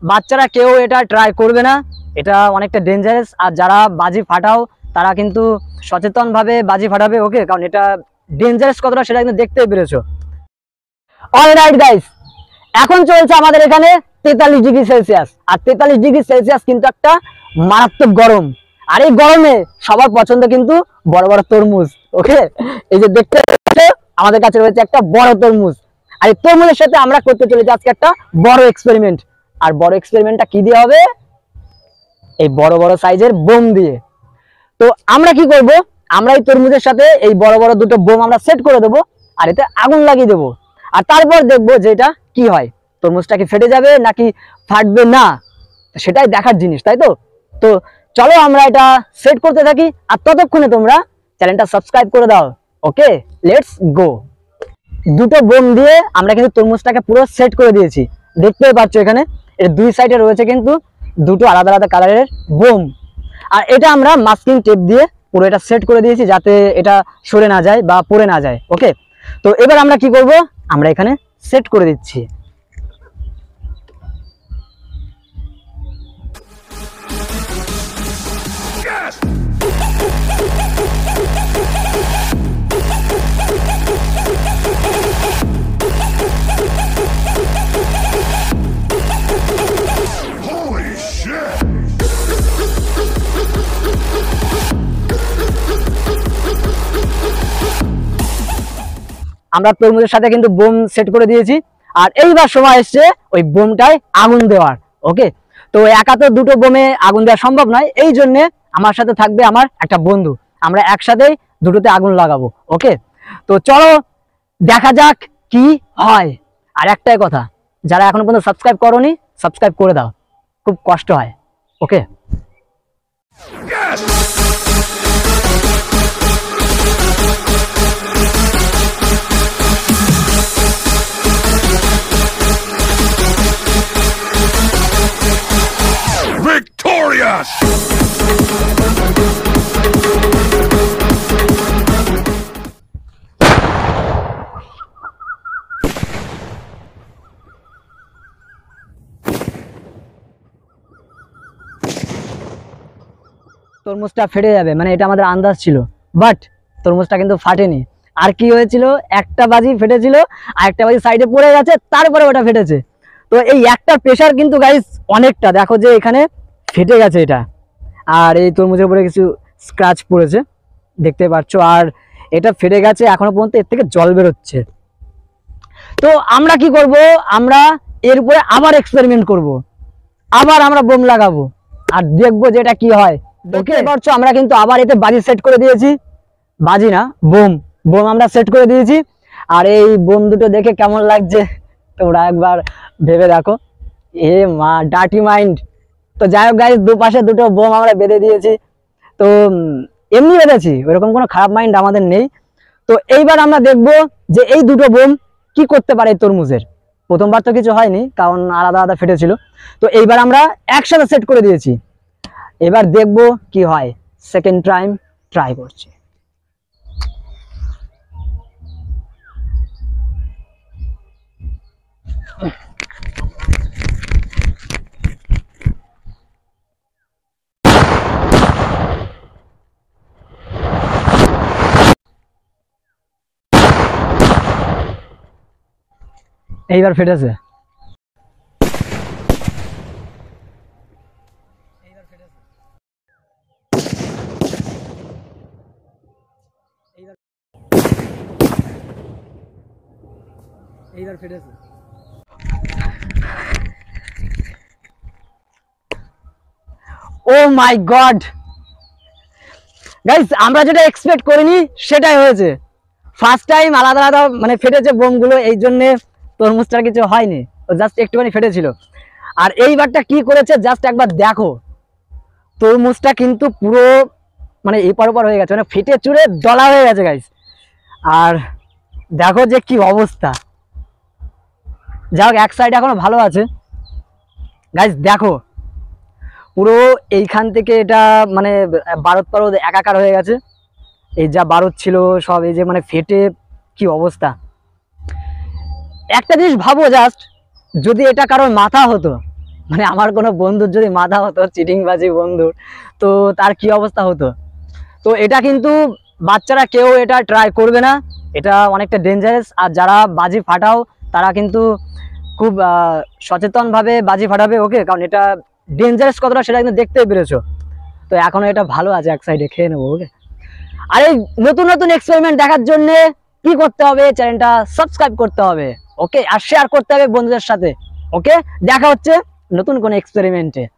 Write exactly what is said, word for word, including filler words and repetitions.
বাচ্চারা কেউ এটা ট্রাই করবে না, এটা অনেকটা ডেঞ্জারাস। আর যারা বাজি ফাটাও তারা কিন্তু সচেতনভাবে বাজি ফাটাবে, ওকে, কারণ এটা ডেঞ্জারাস কতটা সেটা কিন্তু দেখতেই পেরেছো। অলরাইট গাইস, এখন চলছে আমাদের এখানে তেতাল্লিশ ডিগ্রি সেলসিয়াস, আর তেতাল্লিশ ডিগ্রি সেলসিয়াস কিন্তু একটা মারাত্মক গরম। আর এই গরমে সবার পছন্দ কিন্তু বড় বড় তরমুজ, ওকে। এই যে দেখতে আমাদের কাছে রয়েছে একটা বড় তরমুজ, আর এই তরমুজের সাথে আমরা করতে চলেছি আজকে একটা বড় এক্সপেরিমেন্ট। আর বড় এক্সপেরিমেন্টটা কি দিয়ে হবে? এই বড় বড় সাইজের বোম দিয়ে। তো আমরা কি করব, আমরা এই তরমুজের সাথে এই বড় বড় দুটো বোম আমরা সেট করে দেবো, আর এতে আগুন লাগিয়ে দেবো। আর তারপর দেখবো যে এটা কি হয়, তরমুজটা কি ফেটে যাবে নাকি ফাটবে না, সেটাই দেখার জিনিস, তাই তো। তো চলো আমরা এটা সেট করতে থাকি, আর ততক্ষণে তোমরা চ্যানেলটা সাবস্ক্রাইব করে দাও, ওকে। Let's go. দুটো বোম দিয়ে আমরা কিন্তু তরমুজটাকে পুরো সেট করে দিয়েছি, দেখতেই পাচ্ছ এখানে এর দুই সাইডে রয়েছে কিন্তু দুটো আলাদা আলাদা কালারের বোম। আর এটা আমরা মাস্কিং টেপ দিয়ে পুরো এটা সেট করে দিয়েছি যাতে এটা সরে না যায় বা পড়ে না যায়, ওকে। তো এবার আমরা কি করব, আমরা এখানে সেট করে দিচ্ছি। আমরা তরমুজের সাথে কিন্তু বোম সেট করে দিয়েছি, আর এইবার সময় এসছে ওই বোমটায় আগুন দেওয়ার, ওকে। তো একা তো দুটো বোমে আগুন দেওয়া সম্ভব নয়, এই জন্যে আমার সাথে থাকবে আমার একটা বন্ধু, আমরা একসাথেই দুটোতে আগুন লাগাবো, ওকে। তো চলো দেখা যাক কি হয়। আর একটাই কথা, যারা এখনো পর্যন্ত সাবস্ক্রাইব করোনি সাবস্ক্রাইব করে দাও, খুব কষ্ট হয়, ওকে। Victorious! তরমুজটা ফেটে যাবে মানে এটা আমাদের আন্দাজ ছিল, বাট তরমুজটা কিন্তু ফাটেনি। আর কি হয়েছিল, একটা বাজি ফেটেছিল আর একটা বাজি সাইডে পড়ে গেছে, তারপরে ওটা ফেটেছে। তো এই একটা প্রেশার কিন্তু গাইস অনেকটা, দেখো যে এখানে ফেটে গেছে এটা, আর এই তরমুজের উপরে কিছু স্ক্র্যাচ পড়েছে দেখতে পাচ্ছ, আর এটা ফেটে গেছে, এখনো পর্যন্ত এর থেকে জল বেরোচ্ছে। তো আমরা কি করব, আমরা এর উপরে আবার এক্সপেরিমেন্ট করব, আবার আমরা বোম লাগাবো আর দেখবো যে এটা কি হয়, ওকে। পারছো আমরা কিন্তু আবার এতে বাজি সেট করে দিয়েছি, বাজি না বোম, বোম আমরা সেট করে দিয়েছি। আর এই বোম দুটো দেখে কেমন লাগছে তোমরা একবার ভেবে দেখো, এ মা ডার্টি মাইন্ড। তো যাই হোক গাইস, দুপাশে দুটো বোম আমরা বেঁধে দিয়েছি, তো এমনি বেঁধেছি, ওইরকম কোনো খারাপ মাইন্ড আমাদের নেই। তো এইবার আমরা দেখব যে এই দুটো বোম কি করতে পারে তরমুজের। প্রথমবার তো কিছু হয়নি কারণ আলাদা আলাদা ফেটেছিল, তো এইবার আমরা একসাথে সেট করে দিয়েছি, এবার দেখব কি হয়। সেকেন্ড টাইম ট্রাই করছি। এইবার ফেটেছে, এইবার ফেটেছে, এইবার এইবার ফেটেছে। ও মাই গড গাইস, আমরা যেটা এক্সপেক্ট করিনি সেটাই হয়েছে। ফার্স্ট টাইম আলাদা আলাদা মানে ফেটেছে বোমগুলো, এই জন্যে তরমুজটার কিছু হয়নি, ও জাস্ট একটুখানি ফেটেছিল। আর এইবারটা কি করেছে জাস্ট একবার দেখো, তরমুজটা কিন্তু পুরো মানে এপার ওপার হয়ে গেছে, মানে ফেটে চুড়ে দলা হয়ে গেছে গাইস। আর দেখো যে কি অবস্থা, যাই হোক এক সাইড এখনো ভালো আছে গাইস, দেখো পুরো এইখান থেকে এটা মানে বারুদ পারদ একাকার হয়ে গেছে, এই যা বারুদ ছিল সব এই যে মানে ফেটে কি অবস্থা। একটা জিনিস ভাবো জাস্ট, যদি এটা কারোর মাথা হতো মানে আমার কোনো বন্ধুর যদি মাথা হতো চিটিংবাজি বন্ধুর, তো তার কি অবস্থা হতো। তো এটা কিন্তু বাচ্চারা কেউ এটা ট্রাই করবে না, এটা অনেকটা ডেঞ্জারাস। আর যারা বাজি ফাটাও তারা কিন্তু খুব সচেতনভাবে বাজি ফাটাবে, ওকে, কারণ এটা ডেঞ্জারাস কতটা সেটা কিন্তু দেখতেই পেরেছো। তো এখনো এটা ভালো আছে, এক সাইডে খেয়ে নেবো, ওকে। আর এই নতুন নতুন এক্সপেরিমেন্ট দেখার জন্য কি করতে হবে, চ্যানেলটা সাবস্ক্রাইব করতে হবে, ওকে, আর শেয়ার করতে হবে বন্ধুদের সাথে, ওকে। দেখা হচ্ছে নতুন কোন এক্সপেরিমেন্টে।